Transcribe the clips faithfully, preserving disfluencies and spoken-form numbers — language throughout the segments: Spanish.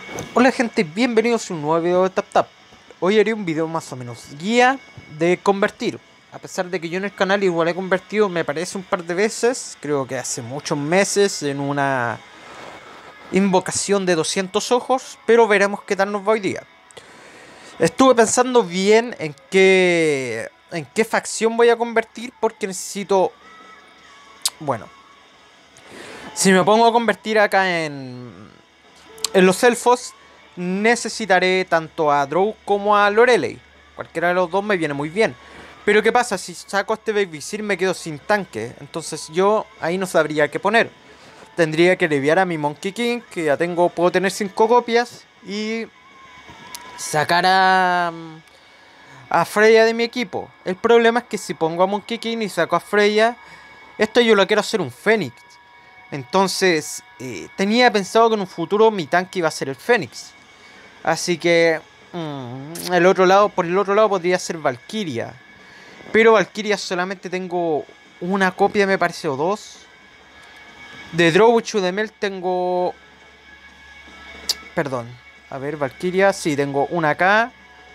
Hola gente, bienvenidos a un nuevo video de TapTap. Hoy haré un video más o menos guía de convertir. A pesar de que yo en el canal igual he convertido, me parece un par de veces, creo que hace muchos meses, en una invocación de doscientos ojos, pero veremos qué tal nos va hoy día. Estuve pensando bien en qué, en qué facción voy a convertir porque necesito... Bueno, si me pongo a convertir acá en, en los elfos, necesitaré tanto a Drow como a Lorelei. Cualquiera de los dos me viene muy bien. Pero ¿qué pasa? Si saco a este Babysitter me quedo sin tanque. Entonces yo ahí no sabría qué poner. Tendría que aliviar a mi Monkey King, que ya tengo, puedo tener cinco copias. Y sacar a, a Freya de mi equipo. El problema es que si pongo a Monkey King y saco a Freya, esto yo lo quiero hacer un Fénix. Entonces, eh, tenía pensado que en un futuro mi tanque iba a ser el Fénix. Así que mmm, el otro lado, por el otro lado podría ser Valkyria. Pero Valkyria solamente tengo una copia, me parece, o dos. De Drow de Mel tengo... Perdón. A ver, Valkyria, sí, tengo una acá.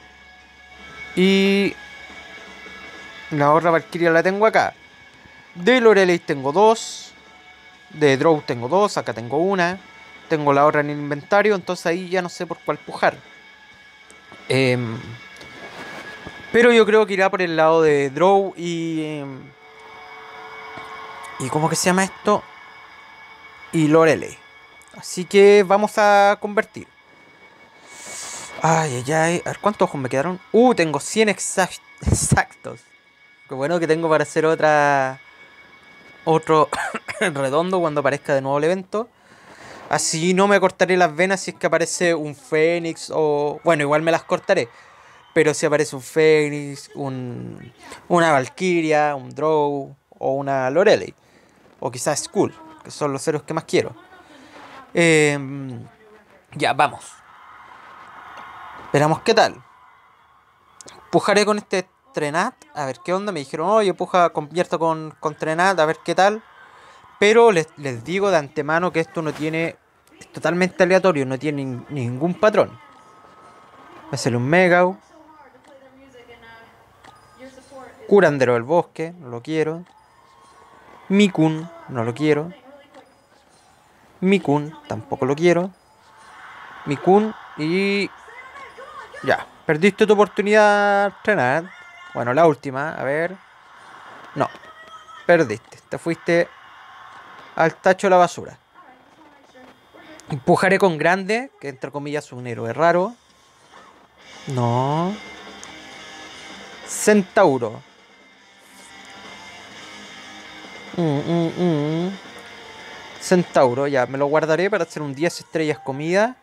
Y la otra Valkyria la tengo acá. De Lorelei tengo dos. De Drow tengo dos, acá tengo una. Tengo la otra en el inventario, entonces ahí ya no sé por cuál pujar. Eh, pero yo creo que irá por el lado de Drow y... Eh, ¿Y cómo que se llama esto? Y Lorelei. Así que vamos a convertir. Ay, ay, ay. A ver, ¿cuántos ojos me quedaron? Uh, tengo cien exact exactos. Qué bueno que tengo para hacer otra... Otro redondo cuando aparezca de nuevo el evento. Así no me cortaré las venas si es que aparece un Fénix o... Bueno, igual me las cortaré. Pero si aparece un Fénix, un... una Valkyria, un Drow o una Lorelei. O quizás Skull, que son los héroes que más quiero. Eh, ya, vamos. Esperamos qué tal. Pujaré con este Trenat. A ver qué onda. Me dijeron, oye, puja, convierto con, con Trenat, a ver qué tal. Pero les, les digo de antemano que esto no tiene... Es totalmente aleatorio, no tiene nin- ningún patrón. Va a ser un Megao. Curandero del bosque, no lo quiero. Mikun, no lo quiero. Mikun, tampoco lo quiero. Mikun y... Ya, perdiste tu oportunidad, Trenat. Bueno, la última, a ver. No, perdiste. Te fuiste al tacho de la basura. Empujaré con grande, que entre comillas es un héroe raro. No. Centauro. Mm, mm, mm. Centauro, ya, me lo guardaré para hacer un diez estrellas comida.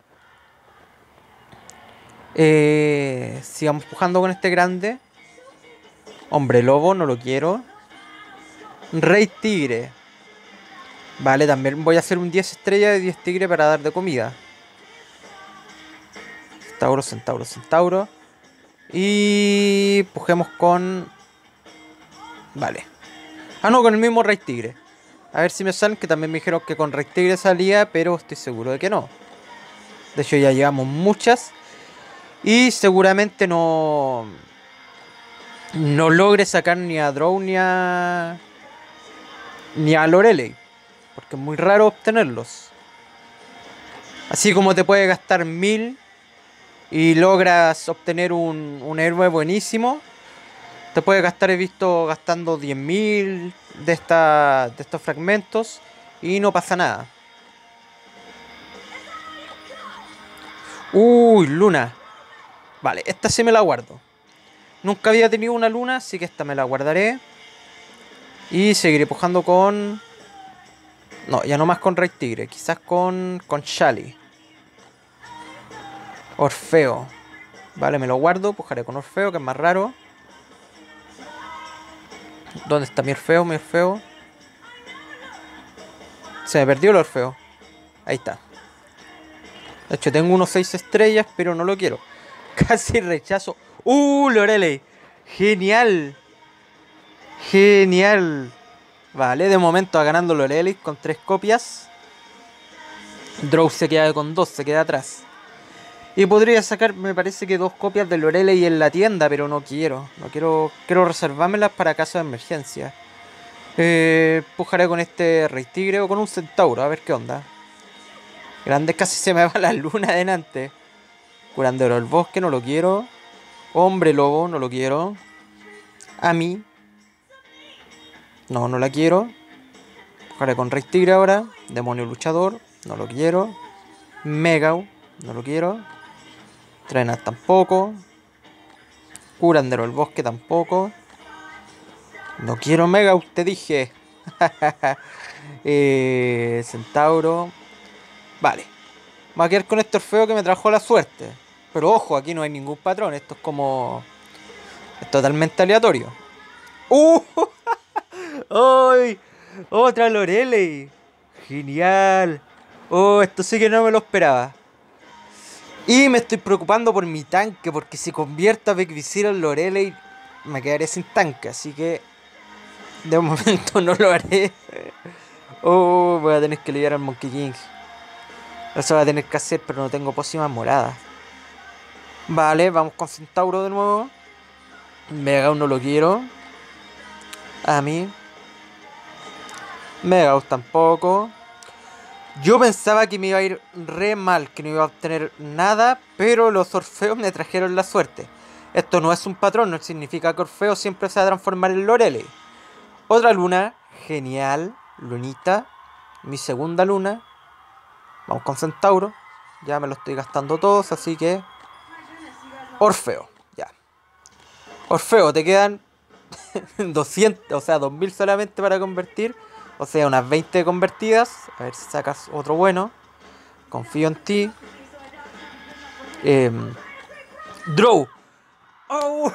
Eh, sigamos pujando con este grande. Hombre lobo, no lo quiero. Rey tigre. Vale, también voy a hacer un diez estrellas de diez tigre para dar de comida. Centauro, centauro, centauro. Y pujemos con... Vale. Ah, no, con el mismo rey tigre. A ver si me salen, que también me dijeron que con rey tigre salía, pero estoy seguro de que no. De hecho ya llevamos muchas. Y seguramente no... No logre sacar ni a Drow ni a... Ni a Lorelei. Porque es muy raro obtenerlos. Así como te puede gastar mil y logras obtener un, un héroe buenísimo, te puede gastar, he visto, gastando diez mil de, esta, de estos fragmentos y no pasa nada. Uy, luna. Vale, esta sí me la guardo. Nunca había tenido una luna, así que esta me la guardaré. Y seguiré pujando con... No, ya no más con Rey Tigre. Quizás con, con Shali. Orfeo. Vale, me lo guardo. Pujaré con Orfeo, que es más raro. ¿Dónde está mi Orfeo? Mi Orfeo. Se me perdió el Orfeo. Ahí está. De hecho, tengo unos seis estrellas, pero no lo quiero. Casi rechazo. ¡Uh, Lorelei! ¡Genial! ¡Genial! Vale, de momento va ganando Lorelei con tres copias. Drow se queda con dos, se queda atrás. Y podría sacar, me parece que dos copias de Lorelei en la tienda, pero no quiero. No quiero, quiero reservármelas para casos de emergencia. Eh, pujaré con este Rey Tigre o con un Centauro, a ver qué onda. Grande, casi se me va la luna adelante. Curandero del bosque, no lo quiero. Hombre lobo, no lo quiero. A mí. No, no la quiero. Pujaré con Rey Tigre ahora. Demonio luchador, no lo quiero. Megao, no lo quiero. Trenas tampoco. Curandero del bosque tampoco. No quiero Megao, te dije. eh, Centauro. Vale. Me voy a quedar con este Orfeo que me trajo la suerte. Pero ojo, aquí no hay ningún patrón. Esto es como... es totalmente aleatorio. ¡Uh! ¡Ay! ¡Otra Lorelei! ¡Genial! ¡Oh! Esto sí que no me lo esperaba. Y me estoy preocupando por mi tanque. Porque si convierto a Vegvisir en Lorelei, me quedaré sin tanque. Así que... de momento no lo haré. Oh, voy a tener que lidiar al Monkey King. Eso voy a tener que hacer, pero no tengo pócimas moradas. Vale, vamos con Centauro de nuevo. Megao no lo quiero. A mí. Megao tampoco. Yo pensaba que me iba a ir re mal, que no iba a obtener nada, pero los Orfeos me trajeron la suerte. Esto no es un patrón, no significa que Orfeo siempre se va a transformar en Lorelei. Otra luna, genial, lunita. Mi segunda luna. Vamos con Centauro. Ya me lo estoy gastando todos, así que... Orfeo, ya. Orfeo, te quedan doscientos, o sea, dos mil solamente para convertir. O sea, unas veinte convertidas. A ver si sacas otro bueno. Confío en ti. Eh, Drow. Oh,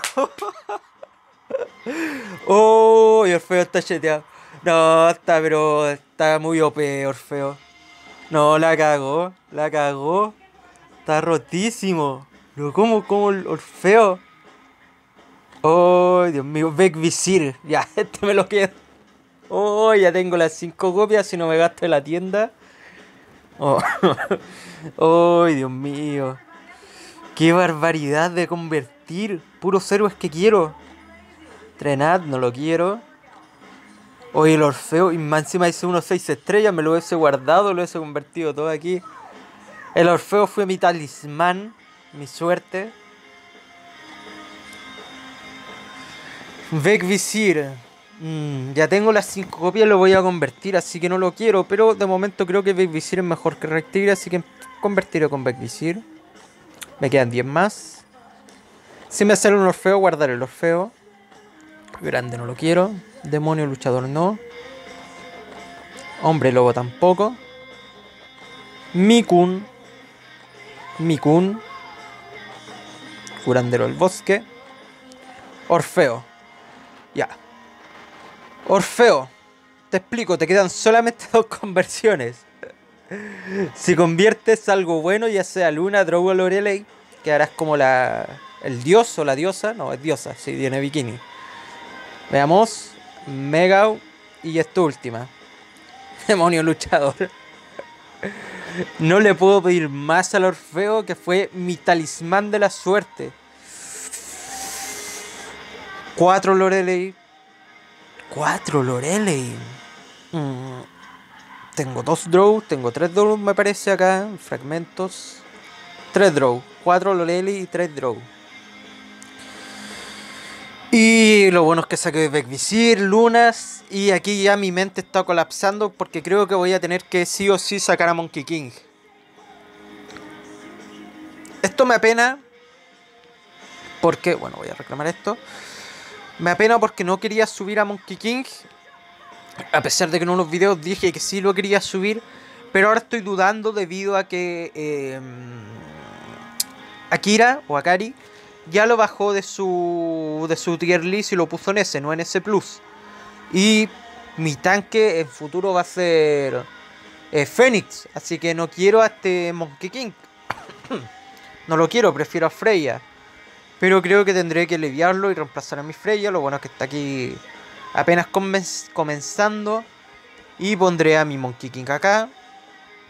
oh, y Orfeo está cheteado. No, está, pero está muy O P, Orfeo. No, la cagó, la cagó. Está rotísimo. Pero ¿cómo, cómo el Orfeo? Oh, Dios mío, Vegvisir. Ya, este me lo quedo. Oh, ya tengo las cinco copias si no me gasto en la tienda. Oh, oh, Dios mío. Qué barbaridad de convertir. Puros héroes que quiero. Trenad, no lo quiero. Oye, el Orfeo, y más encima hice unos seis estrellas, me lo hubiese guardado, lo hubiese convertido todo aquí. El Orfeo fue mi talismán, mi suerte. Vegvisir. Mm, ya tengo las cinco copias, lo voy a convertir, así que no lo quiero. Pero de momento creo que Vegvisir es mejor que Rey Tigre, así que convertiré con Vegvisir. Me quedan diez más. Si me sale un Orfeo, guardaré el Orfeo. Grande no lo quiero. Demonio luchador no. Hombre lobo tampoco. Mikun. Mikun. Curandero del bosque. Orfeo. Ya. Orfeo. Te explico, te quedan solamente dos conversiones. Si conviertes algo bueno, ya sea Luna, Drow o Lorelei, quedarás como la... el dios o la diosa. No, es diosa, si tiene bikini. Veamos. Megao. Y esta última. Demonio luchador. No le puedo pedir más al Orfeo, que fue mi talismán de la suerte. Cuatro Lorelei. Cuatro Lorelei. Mm. Tengo dos Drow. Tengo tres Drow, me parece acá. Fragmentos. Tres Drow. Cuatro Lorelei y tres Drow. Y lo bueno es que saqué Vegvisir, lunas. Y aquí ya mi mente está colapsando, porque creo que voy a tener que sí o sí sacar a Monkey King. Esto me apena. Porque, bueno, voy a reclamar esto. Me apena porque no quería subir a Monkey King. A pesar de que en unos videos dije que sí lo quería subir. Pero ahora estoy dudando debido a que eh, Akira o Akari ya lo bajó de su de su tier list y lo puso en S, no en S plus. Y mi tanque en futuro va a ser eh, Fénix. Así que no quiero a este Monkey King. No lo quiero, prefiero a Freya. Pero creo que tendré que aliviarlo y reemplazar a mi Freya. Lo bueno es que está aquí apenas comenzando. Y pondré a mi Monkey King acá.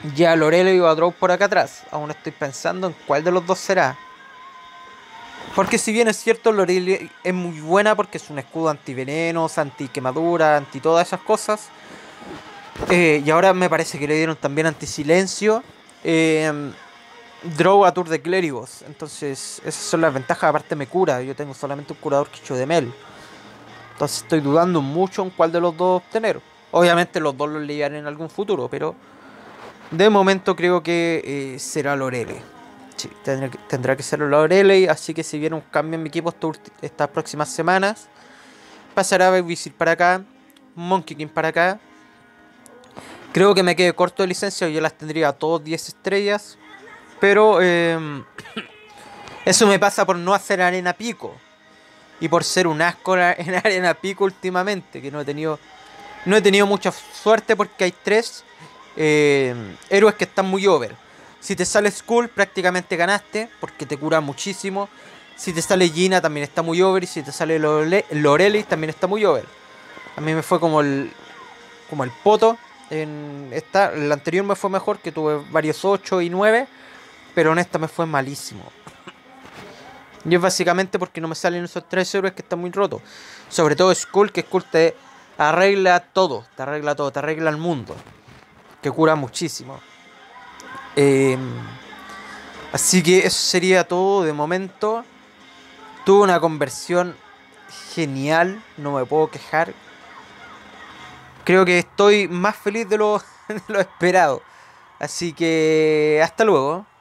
Ya Lorelei o a Drow por acá atrás. Aún estoy pensando en cuál de los dos será. Porque si bien es cierto, Lorelei es muy buena porque es un escudo antivenenos, anti-quemadura, anti todas esas cosas. Eh, y ahora me parece que le dieron también anti-silencio. Eh, Draw a Tour de Clérigos. Entonces, esas son las ventajas. Aparte me cura. Yo tengo solamente un curador quicho de Mel. Entonces estoy dudando mucho en cuál de los dos obtener. Obviamente los dos los liaré en algún futuro, pero de momento creo que eh, será Lorelei. Sí, tendrá que, tendrá que ser Lorelei. Así que si viene un cambio en mi equipo esta ulti- estas próximas semanas, pasará Babysit para acá, Monkey King para acá. Creo que me quede corto de licencia, yo las tendría a todos diez estrellas. Pero eh, eso me pasa por no hacer arena pico. Y por ser un asco en arena pico últimamente. Que no he tenido. No he tenido mucha suerte porque hay tres eh, héroes que están muy over. Si te sale Skull, prácticamente ganaste. Porque te cura muchísimo. Si te sale Gina, también está muy over. Y si te sale Lore Lorelei, también está muy over. A mí me fue como el. Como el poto. En esta. La anterior me fue mejor. Que tuve varios ocho y nueve. Pero en esta me fue malísimo. Y es básicamente porque no me salen esos tres héroes que están muy rotos. Sobre todo Skull, que Skull te arregla todo. Te arregla todo, te arregla el mundo. Que cura muchísimo. Eh, así que eso sería todo de momento. Tuve una conversión genial. No me puedo quejar. Creo que estoy más feliz de lo, de lo esperado. Así que hasta luego.